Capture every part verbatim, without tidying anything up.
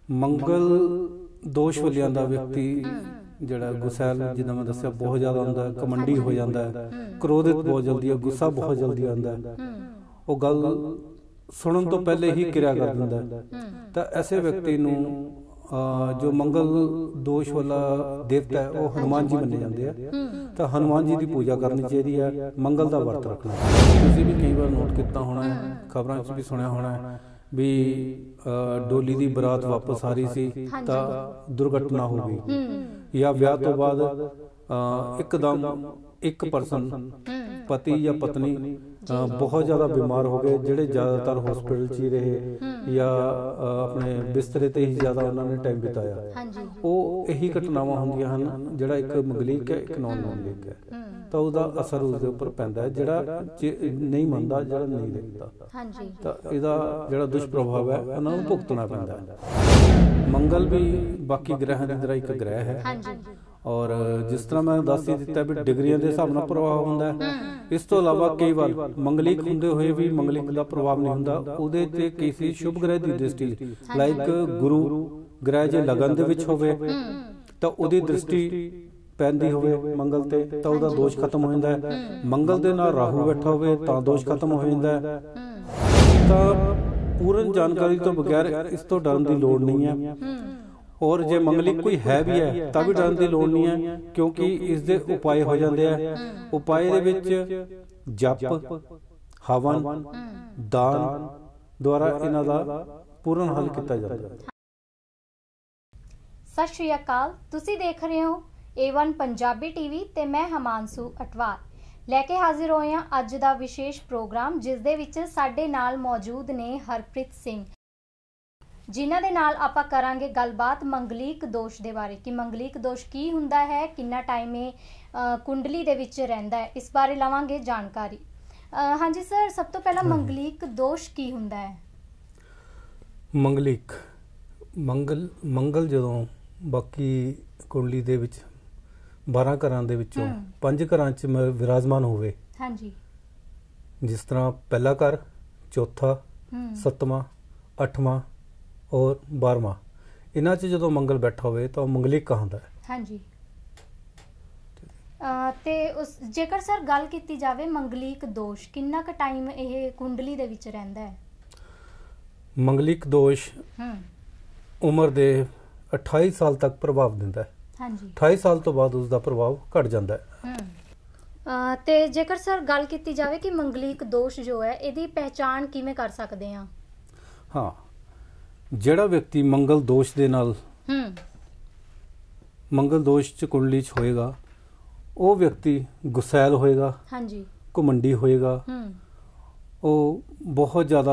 ਮੰਗਲ ਦੋਸ਼ ਵਾਲਿਆਂ ਦਾ ਵਿਅਕਤੀ ਜਿਹੜਾ ਗੁਸੈਲ, ਜਿੱਦਾਂ ਮੈਂ ਦੱਸਿਆ, ਬਹੁਤ ਜ਼ਿਆਦਾ ਹੁੰਦਾ ਹੈ, ਘਮੰਡੀ ਹੋ ਜਾਂਦਾ ਹੈ, ਕ੍ਰੋਧਿਤ ਬਹੁਤ ਜਲਦੀ ਹੈ, ਗੁੱਸਾ ਬਹੁਤ ਜਲਦੀ ਆਉਂਦਾ ਹੈ, ਉਹ ਗੱਲ ਸੁਣਨ ਤੋਂ ਪਹਿਲੇ ਹੀ ਕਿਰਿਆ ਕਰ ਦਿੰਦਾ ਹੈ। ਤਾਂ ਐਸੇ ਵਿਅਕਤੀ ਨੂੰ ਜੋ ਮੰਗਲ ਦੋਸ਼ ਵਾਲਾ ਦੇਵਤਾ ਹੈ ਉਹ ਹਨੂੰਮਾਨ ਜੀ ਮੰਨੇ ਜਾਂਦੇ ਆ। ਤਾਂ ਹਨੂੰਮਾਨ ਜੀ ਦੀ ਪੂਜਾ ਕਰਨੀ ਚਾਹੀਦੀ ਹੈ, ਮੰਗਲ ਦਾ ਵਰਤ ਰੱਖਣਾ। ਤੁਸੀਂ ਵੀ ਕਈ ਵਾਰ ਨੋਟ ਕੀਤਾ ਹੋਣਾ, ਖਬਰਾਂ 'ਚ ਵੀ ਸੁਣਿਆ ਹੋਣਾ ਵੀ ਡੋਲੀ ਦੀ ਬਰਾਤ ਵਾਪਸ ਆ ਰਹੀ ਸੀ ਤਾਂ ਦੁਰਘਟਨਾ ਹੋ ਗਈ, ਜਾਂ ਵਿਆਹ ਤੋਂ ਬਾਅਦ ਇੱਕਦਮ ਇੱਕ ਪਰਸਨ, ਪਤੀ ਜਾਂ ਪਤਨੀ ਬਹੁਤ ਜ਼ਿਆਦਾ ਬਿਮਾਰ ਹੋ ਗਏ, ਜਿਹੜੇ ਜ਼ਿਆਦਾਤਰ ਹਸਪੀਟਲ 'ਚ ਹੀ ਰਹੇ ਜਾਂ ਆਪਣੇ ਬਿਸਤਰੇ ਤੇ ਹੀ ਜ਼ਿਆਦਾ ਉਹਨਾਂ ਨੇ ਟਾਈਮ ਬਿਤਾਇਆ। ਉਹ ਇਹੀ ਘਟਨਾਵਾਂ ਹੁੰਦੀਆਂ ਹਨ। ਜਿਹੜਾ ਇੱਕ ਮੰਗਲੀਕ ਹੈ, ਇੱਕ ਨੌਨ ਮੰਗਲੀਕ ਹੈ, ਤਾਂ ਉਹਦਾ ਅਸਰ ਉਸਦੇ ਉੱਪਰ ਪੈਂਦਾ ਹੈ। ਜਿਹੜਾ ਨਹੀਂ ਮੰਨਦਾ, ਜਿਹੜਾ ਨਹੀਂ ਦੇਖਦਾ, ਤਾਂ ਇਹਦਾ ਜਿਹੜਾ ਦੁਸ਼ਪ੍ਰਭਾਵ ਹੈ ਉਹਨਾਂ ਨੂੰ ਭੁਗਤਣਾ ਪੈਂਦਾ ਹੈ। ਮੰਗਲ ਵੀ ਬਾਕੀ ਗ੍ਰਹਿਆਂ ਦੀ ਤਰ੍ਹਾਂ ਇੱਕ ਗ੍ਰਹਿ ਹੈ, ਔਰ ਜਿਸ ਤਰ੍ਹਾਂ ਮੈਂ ਦੱਸ ਹੀ ਦਿੱਤਾ ਵੀ ਡਿਗਰੀਆਂ ਦੇ ਹਿਸਾਬ ਨਾਲ ਪ੍ਰਭਾਵ ਹੁੰਦਾ ਹੈ। ਇਸ ਤੋਂ ਇਲਾਵਾ ਕਈ ਵਾਰ ਮੰਗਲਿਕ ਹੁੰਦੇ ਹੋਏ ਵੀ ਮੰਗਲਿਕ ਦਾ ਪ੍ਰਭਾਵ ਨਹੀਂ ਹੁੰਦਾ। ਉਹਦੇ ਤੇ ਕਿਸੇ ਸ਼ੁਭ ਗ੍ਰਹਿ ਦੀ ਦ੍ਰਿਸ਼ਟੀ, ਲਾਈਕ ਗੁਰੂ ਗ੍ਰਹਿ ਜੇ ਲਗਨ ਦੇ ਵਿੱਚ ਹੋਵੇ ਤਾਂ ਉਹਦੀ ਦ੍ਰਿਸ਼ਟੀ ਪੈਂਦੀ ਹੋਵੇ ਮੰਗਲ ਤੇ, ਤਾਂ ਉਹਦਾ ਦੋਸ਼ ਖਤਮ ਹੋ ਜਾਂਦਾ ਹੈ। ਮੰਗਲ ਦੇ ਨਾਲ ਰਾਹੂ ਬੈਠਾ ਹੋਵੇ ਤਾਂ ਦੋਸ਼ ਖਤਮ ਹੋ ਜਾਂਦਾ ਹੈ। ਤਾਂ ਪੂਰਨ ਜਾਣਕਾਰੀ ਤੋਂ ਬਗੈਰ ਇਸ ਤੋਂ ਡਰਨ ਦੀ ਲੋੜ ਨਹੀਂ ਹੈ। ਔਰ ਜੇ ਮੰਗਲਿਕ ਕੋਈ ਹੈ ਵੀ ਹੈ ਤਾਂ ਵੀ ਡਰਨ ਦੀ ਲੋੜ ਨਹੀਂ ਹੈ, ਕਿਉਂਕਿ ਇਸ ਦੇ ਉਪਾਏ ਹੋ ਜਾਂਦੇ ਆ। ਉਪਾਏ ਦੇ ਵਿੱਚ ਜਪ, ਹਵਨ, ਦਾਨ ਦੁਆਰਾ ਇਹਨਾਂ ਦਾ ਪੂਰਨ ਹੱਲ ਕੀਤਾ ਜਾਂਦਾ ਹੈ। ਸਤਿ ਸ਼੍ਰੀ ਅਕਾਲ, ਤੁਸੀਂ ਦੇਖ ਰਹੇ ਹੋ ਏ ਵਨ ਪੰਜਾਬੀ ਟੀਵੀ ਤੇ ਮੈਂ ਹਮਾਂਸੂ ਅਟਵਾਲ ਲੈ ਕੇ ਹਾਜ਼ਰ ਹੋਏ ਹਾਂ ਅੱਜ ਦਾ ਵਿਸ਼ੇਸ਼ ਪ੍ਰੋਗਰਾਮ, ਜਿਸ ਦੇ ਵਿੱਚ ਸਾਡੇ ਨਾਲ ਮੌਜੂਦ ਨੇ ਹਰਪ੍ਰੀਤ ਸਿੰਘ, ਜਿਨ੍ਹਾਂ ਦੇ ਨਾਲ ਆਪਾਂ ਕਰਾਂਗੇ ਗੱਲਬਾਤ ਮੰਗਲੀਕ ਦੋਸ਼ ਦੇ ਬਾਰੇ ਕਿ ਮੰਗਲੀਕ ਦੋਸ਼ ਕੀ ਹੁੰਦਾ ਹੈ, ਕਿੰਨਾ ਟਾਈਮ ਇਹ ਕੁੰਡਲੀ ਦੇ ਵਿੱਚ ਰਹਿੰਦਾ ਹੈ, ਇਸ ਬਾਰੇ ਲਵਾਂਗੇ ਜਾਣਕਾਰੀ। ਹਾਂਜੀ ਸਰ, ਸਭ ਤੋਂ ਪਹਿਲਾਂ ਮੰਗਲੀਕ ਦੋਸ਼ ਕੀ ਹੁੰਦਾ ਹੈ? ਮੰਗਲੀਕ ਮੰਗਲ ਮੰਗਲ ਜਦੋਂ ਬਾਕੀ ਕੁੰਡਲੀ ਦੇ ਵਿੱਚ ਬਾਰਾਂ ਘਰਾਂ ਦੇ ਵਿੱਚੋਂ ਪੰਜ ਘਰਾਂ 'ਚ ਵਿਰਾਜਮਾਨ ਹੋਵੇ, ਹਾਂਜੀ, ਜਿਸ ਤਰ੍ਹਾਂ ਪਹਿਲਾ ਘਰ, ਚੌਥਾ, ਸੱਤਵਾਂ, ਅੱਠਵਾਂ ਔਰ ਬਾਰਵਾਂ, ਇਹਨਾਂ 'ਚ ਜਦੋਂ ਮੰਗਲ ਬੈਠਾ ਹੋਵੇ ਤਾਂ ਉਹ ਮੰਗਲਿਕ ਕਹਾਉਂਦਾ ਹੈ। ਹਾਂਜੀ। ਤੇ ਉਸ ਜੇਕਰ ਸਰ ਗੱਲ ਕੀਤੀ ਜਾਵੇ ਮੰਗਲੀਕ ਦੋਸ਼ ਕਿੰਨਾ ਕੁ ਟਾਈਮ ਇਹ ਕੁੰਡਲੀ ਦੇ ਵਿੱਚ ਰਹਿੰਦਾ ਹੈ? ਮੰਗਲਿਕ ਦੋਸ਼ ਉਮਰ ਦੇ ਅਠਾਈ ਸਾਲ ਤੱਕ ਪ੍ਰਭਾਵ ਦਿੰਦਾ ਹੈ। ਹਾਂਜੀ। ਅਠਾਈ ਸਾਲ ਤੋਂ ਬਾਅਦ ਉਸ ਦਾ ਪ੍ਰਭਾਵ ਘਟ ਜਾਂਦਾ ਹੈ। ਤੇ ਜੇਕਰ ਸਰ ਗੱਲ ਕੀਤੀ ਜਾਵੇ ਕਿ ਮੰਗਲੀਕ ਦੋਸ਼ ਜੋ ਹੈ ਇਹਦੀ ਪਹਿਚਾਣ ਕਿਵੇਂ ਕਰ ਸਕਦੇ ਹਾਂ? ਹਾਂ, ਜਿਹੜਾ ਵਿਅਕਤੀ ਮੰਗਲ ਦੋਸ਼ ਦੇ ਨਾਲ ਮੰਗਲ ਦੋਸ਼ ਚ ਕੁੰਡਲੀ ਚ ਹੋਏਗਾ, ਉਹ ਵਿਅਕਤੀ ਗੁਸੈਲ ਹੋਏਗਾ, ਹਾਂਜੀ, ਘਮੰਡੀ ਹੋਏਗਾ, ਉਹ ਬਹੁਤ ਜ਼ਿਆਦਾ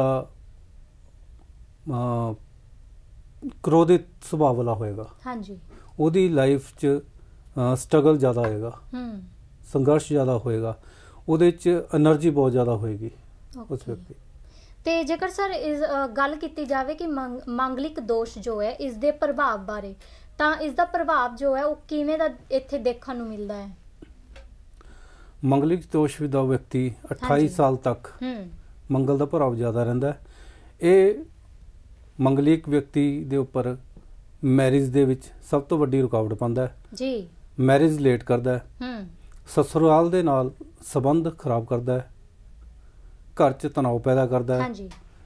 ਕ੍ਰੋਧਿਤ ਸੁਭਾਅ ਵਾਲਾ ਹੋਏਗਾ, ਹਾਂਜੀ, ਉਹਦੀ ਲਾਈਫ ਚ ਸਟਰਗਲ ਜ਼ਿਆਦਾ ਹੋਏਗਾ, ਸੰਘਰਸ਼ ਜ਼ਿਆਦਾ ਹੋਏਗਾ, ਉਹਦੇ ਚ એનર્ਜੀ ਬਹੁਤ ਜ਼ਿਆਦਾ ਹੋਏਗੀ ਉਸ ਵਿਅਕਤੀ। ਤੇ ਜੇਕਰ ਸਰ ਇਸ ਗੱਲ ਕੀਤੀ ਜਾਵੇ ਕਿ ਮੰਗਲਿਕ ਦੋਸ਼ ਜੋ ਹੈ ਇਸ ਦੇ ਪ੍ਰਭਾਵ ਬਾਰੇ, ਤਾਂ ਇਸ ਦਾ ਪ੍ਰਭਾਵ ਜੋ ਹੈ ਉਹ ਕਿਵੇਂ ਦਾ ਇੱਥੇ ਦੇਖਣ ਨੂੰ ਮਿਲਦਾ ਹੈ? ਮੰਗਲਿਕ ਦੋਸ਼ ਦਾ ਵਿਅਕਤੀ ਅਠਾਈ ਸਾਲ ਤੱਕ ਮੰਗਲ ਦਾ ਪ੍ਰਭਾਵ ਜ਼ਿਆਦਾ ਰਹਿੰਦਾ ਹੈ। ਇਹ ਮੰਗਲਿਕ ਵਿਅਕਤੀ ਦੇ ਉੱਪਰ ਮੈਰਿਜ ਦੇ ਵਿੱਚ ਸਭ ਤੋਂ ਵੱਡੀ ਰੁਕਾਵਟ ਪਾਉਂਦਾ ਹੈ ਜੀ। ਮੈਰਿਜ ਲੇਟ ਕਰਦਾ ਹੈ, ਸਸੁਰਾਲ ਦੇ ਨਾਲ ਸੰਬੰਧ ਖਰਾਬ ਕਰਦਾ ਹੈ, ਘਰ 'ਚ ਤਣਾਅ ਪੈਦਾ ਕਰਦਾ ਹੈ,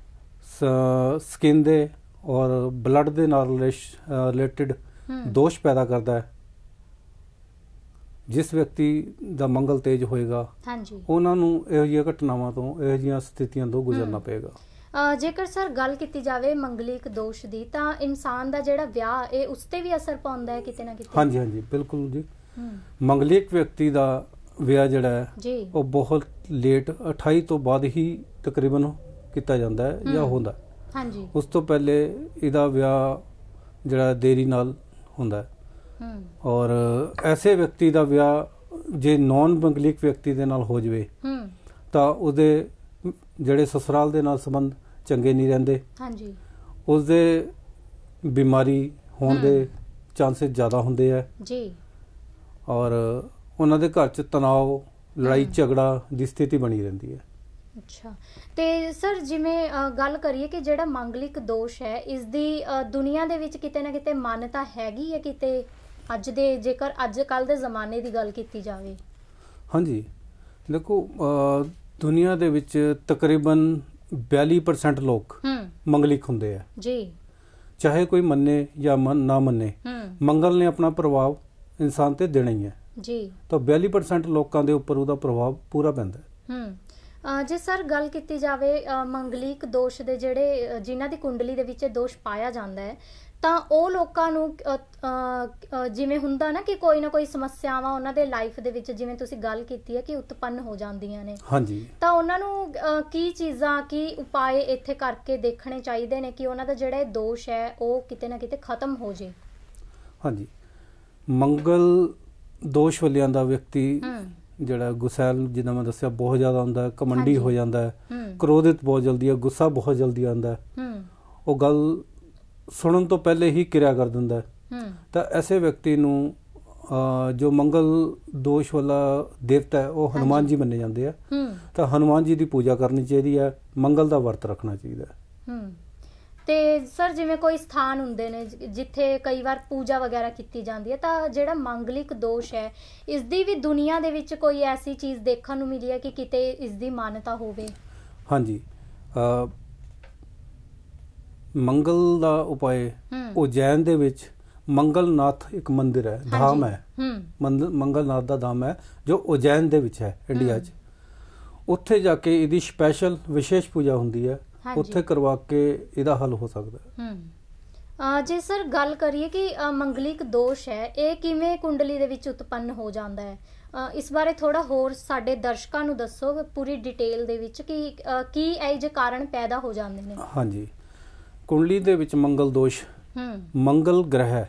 ਸਕਿਨ ਦੇ ਔਰ ਬਲੱਡ ਦੇ ਨਾਲ ਰਿਲੇਟਿਡ ਦੋਸ਼ ਪੈਦਾ ਕਰਦਾ ਹੈ। ਜਿਸ ਵਿਅਕਤੀ ਦਾ ਮੰਗਲ ਤੇਜ ਹੋਏਗਾ, ਉਹਨਾਂ ਨੂੰ ਇਹੋ ਜਿਹੀਆਂ ਘਟਨਾਵਾਂ ਤੋਂ, ਇਹੋ ਜਿਹੀਆਂ ਸਥਿਤੀਆਂ ਤੋਂ ਗੁਜ਼ਰਨਾ ਪਏਗਾ। ਜੇਕਰ ਸਰ ਗੱਲ ਕੀਤੀ ਜਾਵੇ ਮੰਗਲਿਕ ਦੋਸ਼ ਦੀ, ਤਾਂ ਇਨਸਾਨ ਦਾ ਜਿਹੜਾ ਵਿਆਹ ਇਹ ਉਸ ਤੇ ਵੀ ਅਸਰ ਪਾਉਂਦਾ ਹੈ ਕਿਤੇ ਨਾ ਕਿਤੇ? ਹਾਂਜੀ ਹਾਂਜੀ, ਬਿਲਕੁਲ ਜੀ। ਮੰਗਲਿਕ ਵਿਅਕਤੀ ਦਾ ਵਿਆਹ ਜਿਹੜਾ ਹੈ ਉਹ ਬਹੁਤ ਲੇਟ, ਅਠਾਈ ਤੋਂ ਬਾਅਦ ਹੀ ਤਕਰੀਬਨ ਕੀਤਾ ਜਾਂਦਾ ਹੈ ਜਾਂ ਹੁੰਦਾ। ਹਾਂਜੀ। ਉਸ ਤੋਂ ਪਹਿਲੇ ਇਹਦਾ ਵਿਆਹ ਜਿਹੜਾ ਦੇਰੀ ਨਾਲ ਹੁੰਦਾ ਹੈ। ਔਰ ਐਸੇ ਵਿਅਕਤੀ ਦਾ ਵਿਆਹ ਜੇ ਨੌਨ ਮੰਗਲਿਕ ਵਿਅਕਤੀ ਦੇ ਨਾਲ ਹੋ ਜਾਵੇ ਤਾਂ ਉਹਦੇ ਜਿਹੜੇ ਸਸੁਰਾਲ ਦੇ ਨਾਲ ਸੰਬੰਧ ਚੰਗੇ ਨਹੀਂ ਰਹਿੰਦੇ। ਹਾਂਜੀ। ਉਸਦੇ ਬਿਮਾਰੀ ਹੋਣ ਦੇ ਚਾਂਸਸ ਜ਼ਿਆਦਾ ਹੁੰਦੇ ਆ ਜੀ, ਔਰ ਉਹਨਾਂ ਦੇ ਘਰ 'ਚ ਤਣਾਅ, ਲੜਾਈ ਝਗੜਾ ਦੀ ਸਥਿਤੀ ਬਣੀ ਰਹਿੰਦੀ ਹੈ। ਅੱਛਾ, ਤੇ ਸਰ ਜਿਵੇਂ ਗੱਲ ਕਰੀਏ ਕਿ ਜਿਹੜਾ ਮੰਗਲਿਕ ਦੋਸ਼ ਹੈ ਇਸ ਦੀ ਦੁਨੀਆ ਦੇ ਵਿੱਚ ਕਿਤੇ ਨਾ ਕਿਤੇ ਮਾਨਤਾ ਹੈਗੀ ਹੈ ਕਿਤੇ ਅੱਜ ਦੇ, ਜੇਕਰ ਅੱਜ ਕੱਲ੍ਹ ਦੇ ਜ਼ਮਾਨੇ ਦੀ ਗੱਲ ਕੀਤੀ ਜਾਵੇ? ਹਾਂਜੀ, ਦੇਖੋ ਦੁਨੀਆ ਦੇ ਵਿੱਚ ਤਕਰੀਬਨ ਬਿਆਲੀ ਪਰਸੈਂਟ ਲੋਕ ਮੰਗਲਿਕ ਹੁੰਦੇ ਆ ਜੀ, ਚਾਹੇ ਕੋਈ ਮੰਨੇ ਜਾਂ ਮਨ ਨਾ ਮੰਨੇ, ਮੰਗਲ ਨੇ ਆਪਣਾ ਪ੍ਰਭਾਵ ਇਨਸਾਨ ਤੇ ਦੇਣਾ ਹੀ ਹੈ ਜੀ। ਤਾਂ ਬਿਆਲੀ ਪਰਸੈਂਟ ਲੋਕਾਂ ਦੇ ਉੱਪਰ ਉਹਦਾ ਪ੍ਰਭਾਵ ਪੂਰਾ ਪੈਂਦਾ ਹੈ। ਹੂੰ ਜੇ ਸਰ ਗੱਲ ਕੀਤੀ ਜਾਵੇ ਮੰਗਲਿਕ ਦੋਸ਼ ਦੇ, ਜਿਹੜੇ ਜਿਨ੍ਹਾਂ ਦੀ ਕੁੰਡਲੀ ਦੇ ਵਿੱਚ ਦੋਸ਼ ਪਾਇਆ ਜਾਂਦਾ ਹੈ, ਤਾਂ ਉਹ ਲੋਕਾਂ ਨੂੰ ਜਿਵੇਂ ਹੁੰਦਾ ਨਾ ਕਿ ਕੋਈ ਨਾ ਕੋਈ ਸਮੱਸਿਆਵਾਂ ਉਹਨਾਂ ਦੇ ਲਾਈਫ ਦੇ ਵਿੱਚ, ਜਿਵੇਂ ਤੁਸੀਂ ਗੱਲ ਕੀਤੀ ਹੈ ਕਿ ਉਤਪੰਨ ਹੋ ਜਾਂਦੀਆਂ ਨੇ, ਹਾਂਜੀ, ਤਾਂ ਉਹਨਾਂ ਨੂੰ ਕੀ ਚੀਜ਼ਾਂ, ਕੀ ਉਪਾਅ ਇੱਥੇ ਕਰਕੇ ਦੇਖਣੇ ਚਾਹੀਦੇ ਨੇ ਕਿ ਉਹਨਾਂ ਦਾ ਜਿਹੜਾ ਇਹ ਦੋਸ਼ ਹੈ ਉਹ ਕਿਤੇ ਨਾ ਕਿਤੇ ਖਤਮ ਹੋ ਜੇ? ਹਾਂਜੀ, ਮੰਗਲ ਦੋਸ਼ ਵਾਲਿਆਂ ਦਾ ਵਿਅਕਤੀ ਜਿਹੜਾ ਗੁਸੈਲ, ਜਿੱਦਾਂ ਮੈਂ ਦੱਸਿਆ, ਬਹੁਤ ਜ਼ਿਆਦਾ ਹੁੰਦਾ, ਕਮੰਡੀ ਹੋ ਜਾਂਦਾ ਹੈ, ਕ੍ਰੋਧਿਤ ਬਹੁਤ ਜਲਦੀ ਹੈ, ਗੁੱਸਾ ਬਹੁਤ ਜਲਦੀ ਆਉਂਦਾ, ਉਹ ਗੱਲ ਸੁਣਨ ਤੋਂ ਪਹਿਲੇ ਹੀ ਕਿਰਿਆ ਕਰ ਦਿੰਦਾ ਹੈ। ਤਾਂ ਐਸੇ ਵਿਅਕਤੀ ਨੂੰ ਜੋ ਮੰਗਲ ਦੋਸ਼ ਵਾਲਾ ਦੇਵਤਾ ਹੈ ਉਹ ਹਨੂਮਾਨ ਜੀ ਮੰਨੇ ਜਾਂਦੇ ਆ, ਤਾਂ ਹਨੂਮਾਨ ਜੀ ਦੀ ਪੂਜਾ ਕਰਨੀ ਚਾਹੀਦੀ ਹੈ, ਮੰਗਲ ਦਾ ਵਰਤ ਰੱਖਣਾ ਚਾਹੀਦਾ ਹੈ। ਤੇ ਸਰ ਜਿਵੇਂ ਕੋਈ ਸਥਾਨ ਹੁੰਦੇ ਨੇ ਜਿੱਥੇ ਕਈ ਵਾਰ ਪੂਜਾ ਵਗੈਰਾ ਕੀਤੀ ਜਾਂਦੀ ਹੈ, ਤਾਂ ਜਿਹੜਾ ਮੰਗਲਿਕ ਦੋਸ਼ ਹੈ ਇਸ ਦੀ ਵੀ ਦੁਨੀਆ ਦੇ ਵਿੱਚ ਕੋਈ ਐਸੀ ਚੀਜ਼ ਦੇਖਣ ਨੂੰ ਮਿਲੀ ਹੈ ਕਿ ਕਿਤੇ ਇਸ ਦੀ ਮਾਨਤਾ ਹੋਵੇ? ਹਾਂਜੀ, ਮੰਗਲ ਦਾ ਉਪਾਅ ਉਜੈਨ ਦੇ ਵਿੱਚ ਮੰਗਲਨਾਥ ਇੱਕ ਮੰਦਿਰ ਹੈ, ਧਾਮ ਹੈ, ਮੰਗਲਨਾਥ ਦਾ ਧਾਮ ਹੈ ਜੋ ਉਜੈਨ ਦੇ ਵਿੱਚ ਹੈ ਇੰਡੀਆ 'ਚ। ਉੱਥੇ ਜਾ ਕੇ ਇਹਦੀ ਸਪੈਸ਼ਲ ਵਿਸ਼ੇਸ਼ ਪੂਜਾ ਹੁੰਦੀ ਹੈ, ਉੱਥੇ ਕਰਵਾ ਕੇ ਇਹਦਾ ਹੱਲ ਹੋ ਸਕਦਾ ਹੈ। ਜੇ ਸਰ ਗੱਲ ਕਰੀਏ ਕਿ ਮੰਗਲਿਕ ਦੋਸ਼ ਹੈ ਇਹ ਕਿਵੇਂ ਕੁੰਡਲੀ ਦੇ ਵਿੱਚ ਉਤਪੰਨ ਹੋ ਜਾਂਦਾ ਹੈ, ਇਸ ਬਾਰੇ ਥੋੜਾ ਹੋਰ ਸਾਡੇ ਦਰਸ਼ਕਾਂ ਨੂੰ ਦੱਸੋ ਪੂਰੀ ਡਿਟੇਲ ਦੇ ਵਿੱਚ ਕਿ ਕੀ ਇਹ ਜਿਹੇ ਕਾਰਨ ਪੈਦਾ ਹੋ ਜਾਂਦੇ ਨੇ? ਹਾਂਜੀ, ਕੁੰਡਲੀ ਦੇ ਵਿੱਚ ਮੰਗਲ ਦੋਸ਼ ਮੰਗਲ ਗ੍ਰਹਿ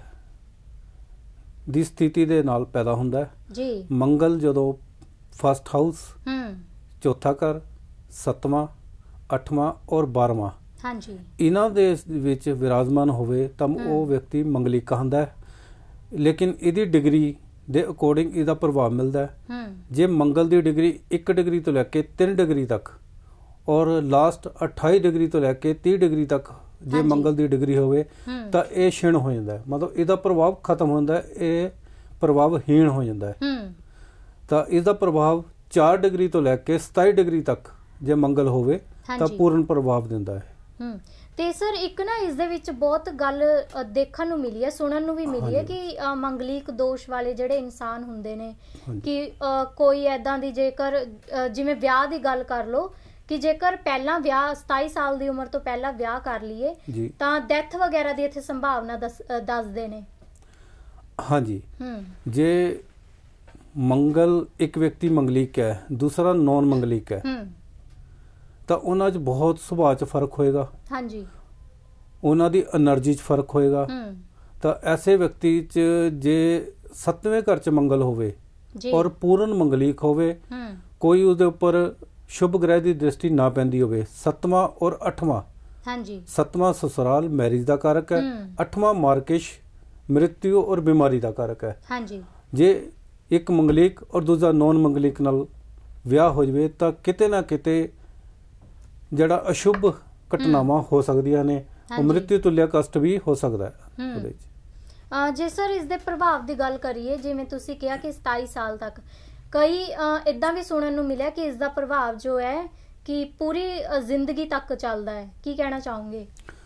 ਦੀ ਸਥਿਤੀ ਦੇ ਨਾਲ ਪੈਦਾ ਹੁੰਦਾ ਹੈ ਜੀ। ਮੰਗਲ ਜਦੋਂ ਫਸਟ ਹਾਊਸ, ਚੌਥਾ ਘਰ, ਸੱਤਵਾਂ, ਅੱਠਵਾਂ ਔਰ ਬਾਰਵਾਂ, ਹਾਂਜੀ, ਇਹਨਾਂ ਦੇ ਵਿੱਚ ਵਿਰਾਜਮਾਨ ਹੋਵੇ ਤਾਂ ਉਹ ਵਿਅਕਤੀ ਮੰਗਲਿਕ ਕਹਾਂਦਾ ਹੈ। ਲੇਕਿਨ ਇਹਦੀ ਡਿਗਰੀ ਦੇ ਅਕੋਰਡਿੰਗ ਇਹਦਾ ਪ੍ਰਭਾਵ ਮਿਲਦਾ ਹੈ। ਜੇ ਮੰਗਲ ਦੀ ਡਿਗਰੀ ਇੱਕ ਡਿਗਰੀ ਤੋਂ ਲੈ ਕੇ ਤਿੰਨ ਡਿਗਰੀ ਤੱਕ ਔਰ ਲਾਸਟ ਅਠਾਈ ਡਿਗਰੀ ਤੋਂ ਲੈ ਕੇ ਤੀਹ ਡਿਗਰੀ ਤੱਕ ਜੇ ਮੰਗਲ ਦੀ ਡਿਗਰੀ ਹੋਵੇ ਤਾਂ ਇਹ ਛਿਣ ਹੋ ਜਾਂਦਾ ਹੈ, ਮਤਲਬ ਇਹਦਾ ਪ੍ਰਭਾਵ ਖਤਮ ਹੁੰਦਾ ਹੈ, ਇਹ ਪ੍ਰਭਾਵਹੀਣ ਹੋ ਜਾਂਦਾ ਹੈ। ਤਾਂ ਇਸਦਾ ਪ੍ਰਭਾਵ ਚਾਰ ਡਿਗਰੀ ਤੋਂ ਲੈ ਕੇ ਸਤਾਈ ਡਿਗਰੀ ਤੱਕ ਜੇ ਮੰਗਲ ਹੋਵੇ ਤਾਂ ਪੂਰਨ ਪ੍ਰਭਾਵ ਦਿੰਦਾ ਹੈ। ਤੇ ਸਰ ਇੱਕ ਨਾ ਇਸ ਦੇ ਵਿੱਚ ਬਹੁਤ ਗੱਲ ਦੇਖਣ ਨੂੰ ਮਿਲੀ ਹੈ, ਸੁਣਨ ਨੂੰ ਵੀ ਮਿਲੀ ਹੈ ਕਿ ਮੰਗਲਿਕ ਦੋਸ਼ ਵਾਲੇ ਜਿਹੜੇ ਇਨਸਾਨ ਹੁੰਦੇ ਨੇ ਕਿ ਕੋਈ ਐਦਾਂ ਦੀ, ਜੇਕਰ ਜਿਵੇਂ ਵਿਆਹ ਦੀ ਗੱਲ ਕਰ ਲਓ ਕਿ ਜੇਕਰ ਪਹਿਲਾਂ ਵਿਆਹ ਸਤਾਈ ਸਾਲ ਦੀ ਉਮਰ ਤੋਂ ਪਹਿਲਾਂ ਵਿਆਹ ਕਰ ਲਈਏ ਤਾਂ ਡੈਥ ਵਗੈਰਾ ਦੀ ਇੱਥੇ ਸੰਭਾਵਨਾ ਦੱਸਦੇ ਨੇ। ਹਾਂਜੀ, ਜੇ ਮੰਗਲ ਇੱਕ ਵਿਅਕਤੀ ਮੰਗਲਿਕ ਹੈ, ਦੂਸਰਾ ਨੌਨ ਮੰਗਲਿਕ ਹੈ, ਤਾਂ ਉਹਨਾਂ 'ਚ ਬਹੁਤ ਸੁਭਾਅ 'ਚ ਫਰਕ ਹੋਏਗਾ। ਹਾਂਜੀ, ਉਹਨਾਂ ਦੀ એનર્ਜੀ 'ਚ ਫਰਕ ਹੋਏਗਾ। ਤਾਂ ਐਸੇ ਵਿਅਕਤੀ 'ਚ ਜੇ ਸੱਤਵੇਂ ਘਰ 'ਚ ਮੰਗਲ ਹੋਵੇ ਔਰ ਪੂਰਨ ਮੰਗਲਿਕ ਹੋਵੇ, ਕੋਈ ਉਹਦੇ ਉੱਪਰ ਸ਼ੁਭ ਗ੍ਰਹਿ ਦੀ ਦ੍ਰਿਸ਼ਟੀ ਨਾ ਪੈਂਦੀ ਹੋਵੇ, ਸੱਤਵਾਂ ਔਰ ਅੱਠਵਾਂ, ਹਾਂਜੀ, ਸੱਤਵਾਂ ਸਸੁਰਾਲ ਮੈਰਿਜ ਦਾ ਕਾਰਕ ਹੈ, ਅੱਠਵਾਂ ਮਾਰਕੇਸ਼ ਮ੍ਰਿਤਿੂ ਔਰ ਬਿਮਾਰੀ ਦਾ ਕਾਰਕ ਹੈ। ਹਾਂਜੀ, ਜੇ ਇੱਕ ਮੰਗਲਿਕ ਔਰ ਦੂਜਾ ਨੌਨ ਮੰਗਲਿਕ ਨਾਲ ਵਿਆਹ ਹੋ ਜਾਵੇ ਤਾਂ ਕਿਤੇ ਨਾ ਕਿਤੇ ਜਿਹੜਾ ਅਸ਼ੁਭ ਘਟਨਾਵਾਂ ਹੋ ਸਕਦੀਆਂ ਨੇ, ਉਹ ਮ੍ਰਿਤਿੂ ਤੁਲਿਆ ਕਸ਼ਟ ਵੀ ਹੋ ਸਕਦਾ ਹੈ ਉਹਦੇ ਵਿੱਚ। ਜੇ ਸਰ ਇਸ ਦੇ ਪ੍ਰਭਾਵ ਦੀ ਗੱਲ ਕਰੀਏ, ਜਿਵੇਂ ਤੁਸੀਂ ਕਿਹਾ ਕਿ ਸਤਾਈ ਸਾਲ ਤੱਕ, ਕਈ ਇਦਾਂ ਵੀ ਸੁਣਨ ਨੂੰ ਮਿਲਿਆ ਕਿ ਇਸ ਦਾ ਪ੍ਰਭਾਵ ਜੋ ਹੈ ਕਿ ਪੂਰੀ ਜ਼ਿੰਦਗੀ ਤੱਕ ਚੱਲਦਾ ਹੈ, ਕੀ ਕਹਿਣਾ ਚਾਹੋਗੇ?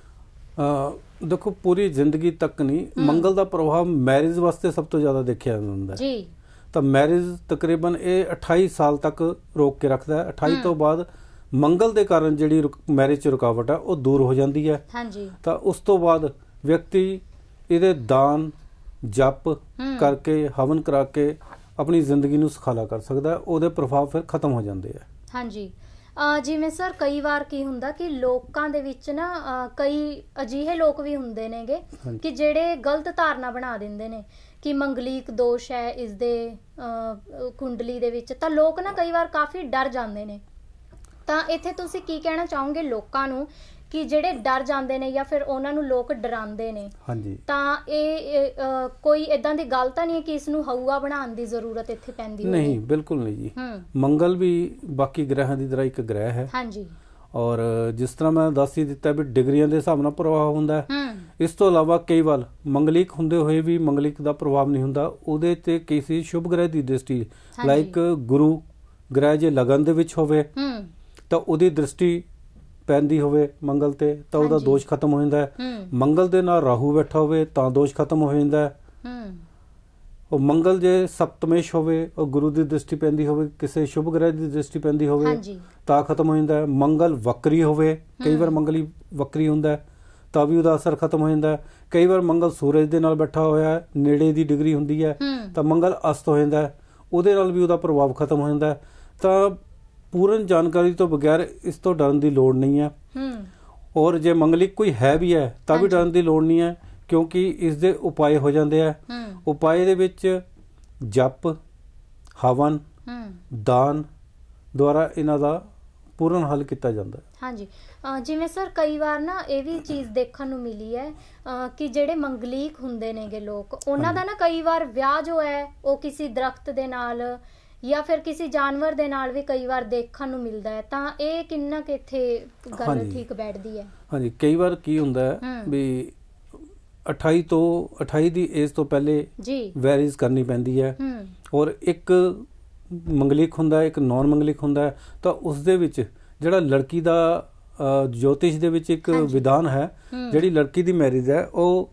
ਦੇਖੋ, ਪੂਰੀ ਜ਼ਿੰਦਗੀ ਤੱਕ ਨਹੀਂ, ਮੰਗਲ ਦਾ ਪ੍ਰਭਾਵ ਮੈਰਿਜ ਵਾਸਤੇ ਸਭ ਤੋਂ ਜ਼ਿਆਦਾ ਦੇਖਿਆ ਜਾਂਦਾ ਹੈ ਜੀ। ਤਾਂ ਮੈਰਿਜ ਤਕਰੀਬਨ ਇਹ ਅਠਾਈ ਸਾਲ ਤੱਕ ਰੋਕ ਕੇ ਰੱਖਦਾ ਹੈ। ਅਠਾਈ ਤੋਂ ਬਾਅਦ ਮੰਗਲ ਦੇ ਕਾਰਨ ਜਿਹੜੀ ਮੈਰਿਜ 'ਚ ਰੁਕਾਵਟ ਹੈ ਉਹ ਦੂਰ ਹੋ ਜਾਂਦੀ ਹੈ। ਹਾਂਜੀ, ਤਾਂ ਉਸ ਤੋਂ ਬਾਅਦ ਵਿਅਕਤੀ ਇਹਦੇ ਦਾਨ ਜਪ ਕਰਕੇ, ਹਵਨ ਕਰਾ ਕੇ ਆਪਣੀ ਜ਼ਿੰਦਗੀ ਨੂੰ ਸੁਖਾਲਾ ਕਰ ਸਕਦਾ ਹੈ, ਉਹਦੇ ਪ੍ਰਭਾਵ ਫਿਰ ਖਤਮ ਹੋ ਜਾਂਦੇ ਆ। ਹਾਂਜੀ, ਜਿਵੇਂ ਸਰ ਕਈ ਵਾਰ ਕੀ ਹੁੰਦਾ ਕਿ ਲੋਕਾਂ ਦੇ ਵਿੱਚ ਨਾ ਕਈ ਅਜਿਹੇ ਲੋਕ ਵੀ ਹੁੰਦੇ ਨੇਗੇ ਕਿ ਜਿਹੜੇ ਗਲਤ ਧਾਰਨਾ ਬਣਾ ਦਿੰਦੇ ਨੇ ਕਿ ਮੰਗਲਿਕ ਦੋਸ਼ ਹੈ ਇਸ ਦੇ ਕੁੰਡਲੀ ਦੇ ਵਿੱਚ, ਤਾਂ ਲੋਕ ਨਾ ਕਈ ਵਾਰ ਕਾਫੀ ਡਰ ਜਾਂਦੇ ਨੇ। ਤਾਂ ਇੱਥੇ ਤੁਸੀਂ ਕੀ ਕਹਿਣਾ ਚਾਹੋਗੇ ਲੋਕਾਂ ਨੂੰ ਕਿ ਜਿਹੜੇ ਡਰ ਜਾਂਦੇ ਨੇ ਜਾਂ ਫਿਰ ਉਹਨਾਂ ਨੂੰ ਲੋਕ ਡਰਾਉਂਦੇ ਨੇ, ਹਾਂਜੀ, ਤਾਂ ਇਹ ਕੋਈ ਇਦਾਂ ਦੀ ਗੱਲ ਤਾਂ ਨਹੀਂ ਕਿ ਇਸ ਨੂੰ ਹਊਆ ਬਣਾਉਣ ਦੀ ਜ਼ਰੂਰਤ ਇੱਥੇ ਪੈਂਦੀ ਹੋਵੇ? ਨਹੀਂ, ਬਿਲਕੁਲ ਨਹੀਂ ਜੀ। ਮੰਗਲ ਵੀ ਬਾਕੀ ਗ੍ਰਹਿਾਂ ਦੀ ਤਰ੍ਹਾਂ ਇੱਕ ਗ੍ਰਹਿ ਹੈ। ਹਾਂਜੀ। ਔਰ ਜਿਸ ਤਰ੍ਹਾਂ ਮੈਂ ਦੱਸ ਹੀ ਦਿੱਤਾ ਵੀ ਡਿਗਰੀਆਂ ਦੇ ਹਿਸਾਬ ਨਾਲ ਪ੍ਰਭਾਵ ਹੁੰਦਾ ਹੈ। ਇਸ ਤੋਂ ਇਲਾਵਾ ਕਈ ਵਾਰ ਮੰਗਲਿਕ ਹੁੰਦੇ ਹੋਏ ਵੀ ਮੰਗਲਿਕ ਦਾ ਪ੍ਰਭਾਵ ਨਹੀਂ ਹੁੰਦਾ, ਉਹਦੇ ਤੇ ਕਿਸੇ ਸ਼ੁਭ ਗ੍ਰਹਿ ਦੀ ਦ੍ਰਿਸ਼ਟੀ, ਲਾਈਕ ਗੁਰੂ ਗ੍ਰਹਿ ਜੇ ਲਗਨ ਦੇ ਵਿੱਚ ਹੋਵੇ ਤਾਂ ਉਹਦੀ ਦ੍ਰਿਸ਼ਟੀ ਪੈਂਦੀ ਹੋਵੇ ਮੰਗਲ ਤੇ ਤਾਂ ਉਹਦਾ ਦੋਸ਼ ਖਤਮ ਹੋ ਜਾਂਦਾ ਹੈ। ਮੰਗਲ ਦੇ ਨਾਲ ਰਾਹੂ ਬੈਠਾ ਹੋਵੇ ਤਾਂ ਦੋਸ਼ ਖਤਮ ਹੋ ਜਾਂਦਾ ਹੈ। ਉਹ ਮੰਗਲ ਜੇ ਸਪਤਮੇਸ਼ ਹੋਵੇ, ਉਹ ਗੁਰੂ ਦੀ ਦ੍ਰਿਸ਼ਟੀ ਪੈਂਦੀ ਹੋਵੇ, ਕਿਸੇ ਸ਼ੁਭ ਗ੍ਰਹਿ ਦੀ ਦ੍ਰਿਸ਼ਟੀ ਪੈਂਦੀ ਹੋਵੇ ਤਾਂ ਖਤਮ ਹੋ ਜਾਂਦਾ ਹੈ। ਮੰਗਲ ਵਕਰੀ ਹੋਵੇ, ਕਈ ਵਾਰ ਮੰਗਲ ਵਕਰੀ ਹੁੰਦਾ ਤਾਂ ਵੀ ਉਹਦਾ ਅਸਰ ਖਤਮ ਹੋ ਜਾਂਦਾ ਹੈ। ਕਈ ਵਾਰ ਮੰਗਲ ਸੂਰਜ ਦੇ ਨਾਲ ਬੈਠਾ ਹੋਇਆ, ਨੇੜੇ ਦੀ ਡਿਗਰੀ ਹੁੰਦੀ ਹੈ ਤਾਂ ਮੰਗਲ ਅਸਤ ਹੋ ਜਾਂਦਾ, ਉਹਦੇ ਨਾਲ ਵੀ ਉਹਦਾ ਪ੍ਰਭਾਵ ਖਤਮ ਹੋ ਜਾਂਦਾ। ਤਾਂ ਪੂਰਨ ਜਾਣਕਾਰੀ ਤੋਂ ਬਗੈਰ ਇਸ ਤੋਂ ਡਰਨ ਦੀ ਲੋੜ ਨਹੀਂ ਹੈ। ਔਰ ਜੇ ਮੰਗਲਿਕ ਕੋਈ ਹੈ ਵੀ ਹੈ ਤਾਂ ਵੀ ਡਰਨ ਦੀ ਲੋੜ ਨਹੀਂ ਹੈ, ਕਿਉਂਕਿ ਇਸ ਦੇ ਉਪਾਏ ਹੋ ਜਾਂਦੇ ਆ। ਉਪਾਏ ਦੇ ਵਿੱਚ ਜਪ, ਹਵਨ, ਦਾਨ ਦੁਆਰਾ ਇਹਨਾਂ ਦਾ ਪੂਰਨ ਹੱਲ ਕੀਤਾ ਜਾਂਦਾ ਹੈ। ਹਾਂਜੀ, ਜਿਵੇਂ ਸਰ ਕਈ ਵਾਰ ਨਾ ਇਹ ਵੀ ਚੀਜ਼ ਦੇਖਣ ਨੂੰ ਮਿਲੀ ਹੈ ਕਿ ਜਿਹੜੇ ਮੰਗਲੀਕ ਹੁੰਦੇ ਨੇਗੇ ਲੋਕ, ਉਹਨਾਂ ਦਾ ਨਾ ਕਈ ਵਾਰ ਵਿਆਹ ਜੋ ਹੈ ਉਹ ਕਿਸੇ ਦਰਖਤ ਦੇ ਨਾਲ ਜਾਂ ਫਿਰ ਕਿਸੇ ਜਾਨਵਰ ਦੇ ਨਾਲ ਵੀ ਕਈ ਵਾਰ ਦੇਖਣ ਨੂੰ ਮਿਲਦਾ ਹੈ, ਤਾਂ ਇਹ ਕਿੰਨਾ ਕਿ ਇੱਥੇ ਗੱਲ ਠੀਕ ਬੈਠਦੀ ਹੈ? ਹਾਂਜੀ, ਕਈ ਵਾਰ ਕੀ ਹੁੰਦਾ ਹੈ ਵੀ ਅਠਾਈ ਤੋਂ ਅਠਾਈ ਦੀ ਏਜ ਤੋਂ ਪਹਿਲੇ ਵੈਰੀਜ਼ ਕਰਨੀ ਪੈਂਦੀ ਹੈ। ਔਰ ਇੱਕ ਮੰਗਲਿਕ ਹੁੰਦਾ, ਇੱਕ ਨੌਨ ਮੰਗਲਿਕ ਹੁੰਦਾ, ਤਾਂ ਉਸ ਦੇ ਵਿੱਚ ਜਿਹੜਾ ਲੜਕੀ ਦਾ ਜੋਤਿਸ਼ ਦੇ ਵਿੱਚ ਇੱਕ ਵਿਧਾਨ ਹੈ, ਜਿਹੜੀ ਲੜਕੀ ਦੀ ਮੈਰਿਜ ਹੈ ਉਹ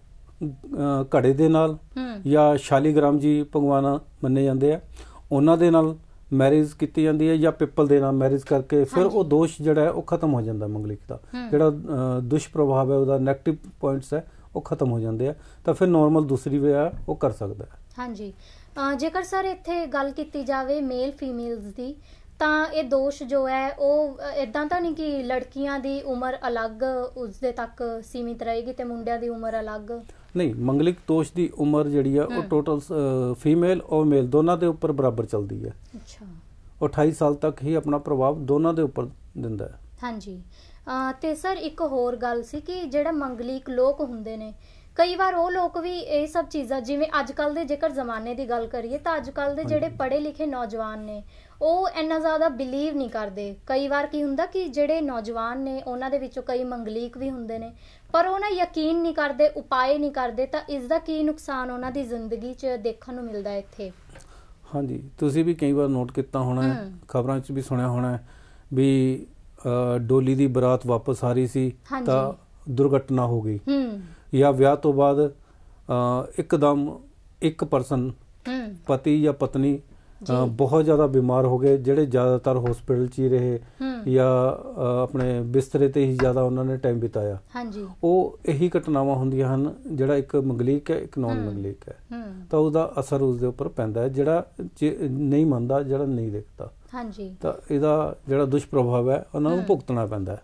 ਘੜੇ ਦੇ ਨਾਲ ਜਾਂ ਸ਼ਾਲੀਗ੍ਰਾਮ ਜੀ ਭਗਵਾਨ ਮੰਨੇ ਜਾਂਦੇ ਆ, ਉਹਨਾਂ ਦੇ ਨਾਲ ਮੈਰਿਜ ਕੀਤੀ ਜਾਂਦੀ ਹੈ, ਜਾਂ ਪਿੱਪਲ ਦੇ ਨਾਲ ਮੈਰਿਜ ਕਰਕੇ ਫਿਰ ਉਹ ਦੋਸ਼ ਜਿਹੜਾ ਹੈ ਉਹ ਖਤਮ ਹੋ ਜਾਂਦਾ। ਮੰਗਲਿਕ ਦਾ ਜਿਹੜਾ ਦੁਸ਼ਪ੍ਰਭਾਵ ਹੈ, ਉਹਦਾ ਨੈਗੇਟਿਵ ਪੁਆਇੰਟਸ ਹੈ ਉਹ ਖਤਮ ਹੋ ਜਾਂਦੇ ਆ, ਤਾਂ ਫਿਰ ਨੋਰਮਲ ਦੂਸਰੀ ਵਿਆਹ ਉਹ ਕਰ ਸਕਦਾ ਹੈ। ਹਾਂਜੀ, ਜੇਕਰ ਸਰ ਇੱਥੇ ਗੱਲ ਕੀਤੀ ਜਾਵੇ ਮੇਲ ਫੀਮੇਲਸ ਦੀ, ਤਾਂ ਇਹ ਦੋਸ਼ ਜੋ ਹੈ ਉਹ ਇਦਾਂ ਤਾਂ ਨਹੀਂ ਕਿ ਲੜਕੀਆਂ ਦੀ ਉਮਰ ਅਲੱਗ ਉਸਦੇ ਤੱਕ ਸੀਮਿਤ ਰਹੇਗੀ ਤੇ ਮੁੰਡਿਆਂ ਦੀ ਉਮਰ ਅਲੱਗ? ਨਹੀਂ, ਮੰਗਲਿਕ ਦੋਸ਼ ਦੀ ਉਮਰ ਜਿਹੜੀ ਆ ਉਹ ਟੋਟਲ ਫੀਮੇਲ ਔਰ ਮੇਲ ਦੋਨਾਂ ਦੇ ਉੱਪਰ ਬਰਾਬਰ ਚੱਲਦੀ ਹੈ। ਅੱਛਾ, ਉਹ ਅਠਾਈ ਸਾਲ ਤੱਕ ਹੀ ਆਪਣਾ ਪ੍ਰਭਾਵ ਦੋਨਾਂ ਦੇ ਉੱਪਰ ਦਿੰਦਾ ਹੈ। ਹਾਂਜੀ, ਤੇ ਸਰ ਇੱਕ ਹੋਰ ਗੱਲ ਸੀ ਕਿ ਜਿਹੜਾ ਮੰਗਲਿਕ ਲੋਕ ਹੁੰਦੇ ਨੇ, ਕਈ ਵਾਰ ਉਹ ਲੋਕ ਵੀ ਇਹ ਸਭ ਚੀਜ਼ਾਂ, ਜਿਵੇਂ ਅੱਜ ਕੱਲ੍ਹ ਦੇ ਜੇਕਰ ਜ਼ਮਾਨੇ ਦੀ ਗੱਲ ਕਰੀਏ ਤਾਂ ਅੱਜ ਕੱਲ੍ਹ ਦੇ ਜਿਹੜੇ ਪੜ੍ਹੇ ਲਿਖੇ ਨੌਜਵਾਨ ਨੇ ਉਹ ਇੰਨਾ ਜ਼ਿਆਦਾ ਬਿਲੀਵ ਨਹੀਂ ਕਰਦੇ। ਕਈ ਵਾਰ ਕੀ ਹੁੰਦਾ ਕਿ ਜਿਹੜੇ ਨੌਜਵਾਨ ਨੇ ਉਹਨਾਂ ਦੇ ਵਿੱਚੋਂ ਕਈ ਮੰਗਲੀਕ ਵੀ ਹੁੰਦੇ ਨੇ, ਪਰ ਉਹ ਨਾ ਯਕੀਨ ਨਹੀਂ ਕਰਦੇ, ਉਪਾਏ ਨਹੀਂ ਕਰਦੇ, ਤਾਂ ਇਸ ਦਾ ਕੀ ਨੁਕਸਾਨ ਉਹਨਾਂ ਦੀ ਜ਼ਿੰਦਗੀ 'ਚ ਦੇਖਣ ਨੂੰ ਮਿਲਦਾ ਇੱਥੇ? ਹਾਂਜੀ, ਤੁਸੀਂ ਵੀ ਕਈ ਵਾਰ ਨੋਟ ਕੀਤਾ ਹੋਣਾ, ਖਬਰਾਂ 'ਚ ਵੀ ਸੁਣਿਆ ਹੋਣਾ ਵੀ ਡੋਲੀ ਦੀ ਬਰਾਤ ਵਾਪਸ ਆ ਰਹੀ ਸੀ ਤਾਂ ਦੁਰਘਟਨਾ ਹੋ ਗਈ, ਜਾਂ ਵਿਆਹ ਤੋਂ ਬਾਅਦ ਇੱਕਦਮ ਇੱਕ ਪਰਸਨ, ਪਤੀ ਜਾਂ ਪਤਨੀ ਬਹੁਤ ਜ਼ਿਆਦਾ ਬਿਮਾਰ ਹੋ ਗਏ, ਜਿਹੜੇ ਜ਼ਿਆਦਾਤਰ ਹਸਪੀਟਲ 'ਚ ਹੀ ਰਹੇ ਜਾਂ ਆਪਣੇ ਬਿਸਤਰੇ ਤੇ ਹੀ ਜ਼ਿਆਦਾ ਉਹਨਾਂ ਨੇ ਟਾਈਮ ਬਿਤਾਇਆ। ਉਹ ਇਹੀ ਘਟਨਾਵਾਂ ਹੁੰਦੀਆਂ ਹਨ। ਜਿਹੜਾ ਇੱਕ ਮੰਗਲੀਕ ਹੈ, ਇੱਕ ਨੌਨ ਮੰਗਲੀਕ ਹੈ, ਤਾਂ ਉਹਦਾ ਅਸਰ ਉਸਦੇ ਉੱਪਰ ਪੈਂਦਾ ਹੈ, ਜਿਹੜਾ ਨਹੀਂ ਮੰਨਦਾ, ਜਿਹੜਾ ਨਹੀਂ ਦੇਖਦਾ, ਤਾਂ ਇਹਦਾ ਜਿਹੜਾ ਦੁਸ਼ਪ੍ਰਭਾਵ ਹੈ ਉਹਨਾਂ ਨੂੰ ਭੁਗਤਣਾ ਪੈਂਦਾ ਹੈ।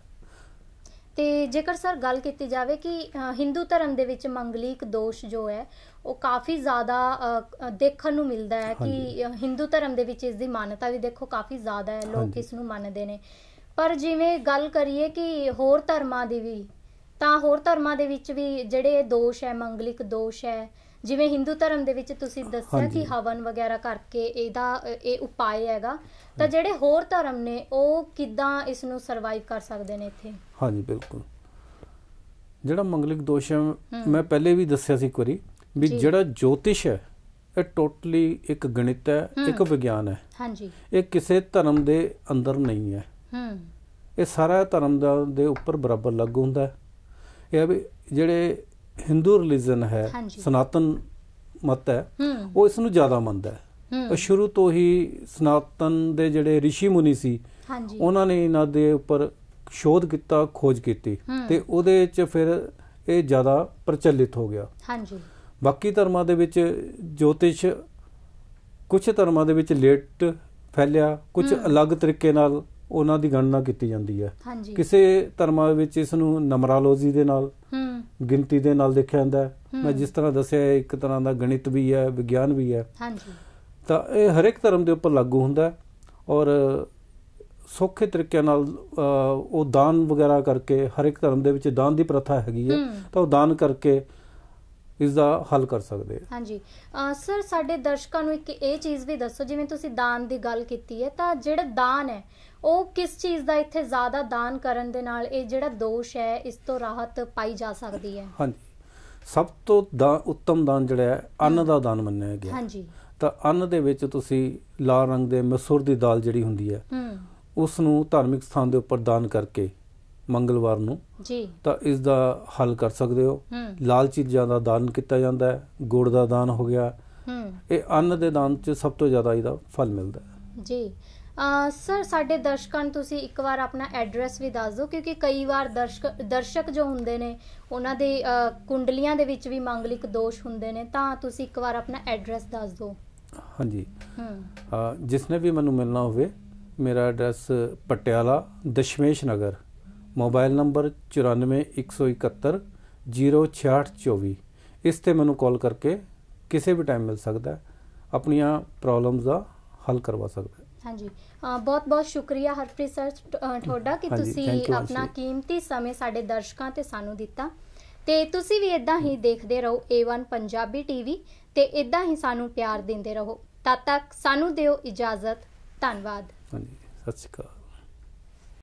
ਤੇ ਜੇਕਰ ਸਰ ਗੱਲ ਕੀਤੀ ਜਾਵੇ ਕਿ ਹਿੰਦੂ ਧਰਮ ਦੇ ਵਿੱਚ ਮੰਗਲੀਕ ਦੋਸ਼ ਜੋ ਹੈ ਉਹ ਕਾਫੀ ਜ਼ਿਆਦਾ ਦੇਖਣ ਨੂੰ ਮਿਲਦਾ ਹੈ ਕਿ ਹਿੰਦੂ ਧਰਮ ਦੇ ਵਿੱਚ ਇਸ ਦੀ ਮਾਨਤਾ ਵੀ ਦੇਖੋ ਕਾਫੀ ਜ਼ਿਆਦਾ ਹੈ, ਲੋਕ ਇਸ ਨੂੰ ਮੰਨਦੇ ਨੇ। ਪਰ ਜਿਵੇਂ ਗੱਲ ਕਰੀਏ ਕਿ ਹੋਰ ਧਰਮਾਂ ਦੀ ਵੀ, ਤਾਂ ਹੋਰ ਧਰਮਾਂ ਦੇ ਵਿੱਚ ਵੀ ਜਿਹੜੇ ਦੋਸ਼ ਹੈ, ਮੰਗਲਿਕ ਦੋਸ਼ ਹੈ, ਜਿਵੇਂ ਹਿੰਦੂ ਧਰਮ ਦੇ ਵਿੱਚ ਤੁਸੀਂ ਦੱਸਿਆ ਕਿ ਹਵਨ ਵਗੈਰਾ ਕਰਕੇ ਇਹਦਾ ਇਹ ਉਪਾਅ ਹੈਗਾ, ਤਾਂ ਜਿਹੜੇ ਹੋਰ ਧਰਮ ਨੇ ਉਹ ਕਿੱਦਾਂ ਇਸ ਨੂੰ ਸਰਵਾਈਵ ਕਰ ਸਕਦੇ ਨੇ ਇੱਥੇ? ਹਾਂਜੀ, ਬਿਲਕੁਲ। ਜਿਹੜਾ ਮੰਗਲਿਕ ਦੋਸ਼ ਹੈ, ਮੈਂ ਪਹਿਲੇ ਵੀ ਦੱਸਿਆ ਸੀ ਇੱਕ ਵਾਰੀ ਵੀ ਜਿਹੜਾ ਜੋਤਿਸ਼ ਹੈ ਇਹ ਟੋਟਲੀ ਇੱਕ ਗਣਿਤ ਹੈ, ਇੱਕ ਵਿਗਿਆਨ ਹੈ। ਹਾਂਜੀ, ਇਹ ਕਿਸੇ ਧਰਮ ਦੇ ਅੰਦਰ ਨਹੀਂ ਹੈ, ਇਹ ਸਾਰਾ ਧਰਮ ਦਾ ਦੇ ਉੱਪਰ ਬਰਾਬਰ ਲਾਗੂ ਹੁੰਦਾ ਹੈ। ਇਹ ਵੀ ਜਿਹੜੇ ਹਿੰਦੂ ਰਿਲੀਜਨ ਹੈ, ਸਨਾਤਨ ਮਤ ਹੈ, ਉਹ ਇਸ ਨੂੰ ਜ਼ਿਆਦਾ ਮੰਨਦਾ ਹੈ। ਸ਼ੁਰੂ ਤੋਂ ਹੀ ਸਨਾਤਨ ਦੇ ਜਿਹੜੇ ਰਿਸ਼ੀ ਮੁਨੀ ਸੀ ਉਹਨਾਂ ਨੇ ਇਹਨਾਂ ਦੇ ਉੱਪਰ ਸ਼ੋਧ ਕੀਤਾ, ਖੋਜ ਕੀਤੀ, ਤੇ ਉਹਦੇ 'ਚ ਫਿਰ ਇਹ ਜ਼ਿਆਦਾ ਪ੍ਰਚਲਿਤ ਹੋ ਗਿਆ। ਬਾਕੀ ਧਰਮਾਂ ਦੇ ਵਿੱਚ ਜੋਤਿਸ਼ ਕੁਝ ਧਰਮਾਂ ਦੇ ਵਿੱਚ ਲੇਟ ਫੈਲਿਆ, ਕੁਝ ਅਲੱਗ ਤਰੀਕੇ ਨਾਲ ਉਹਨਾਂ ਦੀ ਗਣਨਾ ਕੀਤੀ ਜਾਂਦੀ ਹੈ। ਕਿਸੇ ਧਰਮਾਂ ਵਿੱਚ ਇਸ ਨੂੰ ਨੰਬਰਾਲੋਜੀ ਦੇ ਨਾਲ, ਗਿਣਤੀ ਦੇ ਨਾਲ ਦੇਖਿਆ ਜਾਂਦਾ ਹੈ। ਮੈਂ ਜਿਸ ਤਰ੍ਹਾਂ ਦੱਸਿਆ ਇੱਕ ਤਰ੍ਹਾਂ ਦਾ ਗਣਿਤ ਵੀ ਹੈ, ਵਿਗਿਆਨ ਵੀ ਹੈ, ਤਾਂ ਇਹ ਹਰੇਕ ਧਰਮ ਦੇ ਉੱਪਰ ਲਾਗੂ ਹੁੰਦਾ ਹੈ। ਔਰ ਸੌਖੇ ਤਰੀਕੇ ਨਾਲ ਉਹ ਦਾਨ ਵਗੈਰਾ ਕਰਕੇ, ਹਰ ਇੱਕ ਧਰਮ ਦੇ ਵਿੱਚ ਦਾਨ ਦੀ ਪ੍ਰਥਾ ਹੈਗੀ ਹੈ, ਤਾਂ ਉਹ ਦਾਨ ਕਰਕੇ ਇਸ ਦਾ ਹੱਲ ਕਰ ਸਕਦੇ ਆ। ਹਾਂਜੀ ਸਰ, ਸਾਡੇ ਦਰਸ਼ਕਾਂ ਨੂੰ ਇੱਕ ਇਹ ਚੀਜ਼ ਵੀ ਦੱਸੋ, ਜਿਵੇਂ ਤੁਸੀਂ ਦਾਨ ਦੀ ਗੱਲ ਕੀਤੀ ਹੈ, ਤਾਂ ਜਿਹੜਾ ਦਾਨ ਹੈ ਉਹ ਕਿਸ ਚੀਜ਼ ਦਾ, ਇੱਥੇ ਜ਼ਿਆਦਾ ਦਾਨ ਕਰਨ ਦੇ ਨਾਲ ਇਹ ਜਿਹੜਾ ਦੋਸ਼ ਹੈ ਇਸ ਤੋਂ ਰਾਹਤ ਪਾਈ ਜਾ ਸਕਦੀ ਹੈ? ਹਾਂਜੀ, ਸਭ ਤੋਂ ਦਾ ਉੱਤਮ ਦਾਨ ਜਿਹੜਾ ਹੈ ਅੰਨ ਦਾ ਦਾਨ ਮੰਨਿਆ ਗਿਆ। ਹਾਂਜੀ, ਤਾਂ ਅੰਨ ਦੇ ਵਿੱਚ ਤੁਸੀਂ ਲਾਲ ਰੰਗ ਦੇ ਮਸੂਰ ਦੀ ਦਾਲ ਜਿਹੜੀ ਹੁੰਦੀ ਹੈ ਉਸ ਨੂੰ ਧਾਰਮਿਕ ਸਥਾਨ ਦੇ ਉੱਪਰ ਦਾਨ ਕਰਕੇ ਮੰਗਲਵਾਰ ਨੂੰ ਜੀ, ਤਾਂ ਇਸ ਦਾ ਹੱਲ ਕਰ ਸਕਦੇ ਹੋ। ਲਾਲ ਚੀਜ਼ਾਂ ਦਾ ਦਾਨ ਕੀਤਾ ਜਾਂਦਾ ਹੈ, ਗੁੜ ਦਾ ਦਾਨ ਹੋ ਗਿਆ, ਇਹ ਅੰਨ ਦੇ ਦਾਨ 'ਚ ਸਭ ਤੋਂ ਜ਼ਿਆਦਾ ਇਹਦਾ ਫਲ ਮਿਲਦਾ ਹੈ ਜੀ। ਸਰ, ਸਾਡੇ ਦਰਸ਼ਕਾਂ ਨੂੰ ਤੁਸੀਂ ਇੱਕ ਵਾਰ ਆਪਣਾ ਐਡਰੈਸ ਵੀ ਦੱਸ ਦਿਓ, ਕਿਉਂਕਿ ਕਈ ਵਾਰ ਦਰਸ਼ਕ ਦਰਸ਼ਕ ਜੋ ਹੁੰਦੇ ਨੇ ਉਹਨਾਂ ਦੇ ਕੁੰਡਲੀਆਂ ਦੇ ਵਿੱਚ ਵੀ ਮੰਗਲਿਕ ਦੋਸ਼ ਹੁੰਦੇ ਨੇ, ਤਾਂ ਤੁਸੀਂ ਇੱਕ ਵਾਰ ਆਪਣਾ ਐਡਰੈਸ ਦੱਸ ਦਿਓ। ਹਾਂਜੀ, ਜਿਸਨੇ ਵੀ ਮੈਨੂੰ ਮਿਲਣਾ ਹੋਵੇ, ਮੇਰਾ address Patiala Dashmesh Nagar, mobile number ਚੁਰਾਨਵੇਂ ਇੱਕ ਸੌ ਇਕਹੱਤਰ ਜੀਰੋ ਛਿਆਹਠ ਚੌਵੀ। ਇਸ 'ਤੇ ਮੈਨੂੰ ਕਾਲ ਕਰਕੇ ਕਿਸੇ ਵੀ ਟਾਈਮ ਮਿਲ ਸਕਦਾ, ਆਪਣੀਆਂ ਪ੍ਰੋਬਲਮਸ ਦਾ ਹੱਲ ਕਰਵਾ ਸਕਦਾ। ਹਾਂਜੀ, ਬਹੁਤ ਬਹੁਤ ਸ਼ੁਕਰੀਆ ਹਰਪ੍ਰੀਤ ਸਰ ਤੁਹਾਡਾ ਕਿ ਤੁਸੀਂ ਆਪਣਾ ਕੀਮਤੀ ਸਮੇਂ ਸਾਡੇ ਦਰਸ਼ਕਾਂ ਤੇ ਸਾਨੂੰ ਦਿੱਤਾ। ਤੇ ਤੁਸੀਂ ਵੀ ਇਦਾਂ ਹੀ ਦੇਖਦੇ ਰਹੋ ਏ ਵਨ ਪੰਜਾਬੀ ਟੀਵੀ, ਤੇ ਇਦਾਂ ਹੀ ਸਾਨੂੰ ਪਿਆਰ ਦਿੰਦੇ ਰਹੋ। ਤਦ ਤੱਕ ਸਾਨੂੰ ਦਿਓ ਇਜਾਜ਼ਤ। ਧੰਨਵਾਦ। ਹਾਂਜੀ, ਸਤਿ ਸ਼੍ਰੀ ਅਕਾਲ।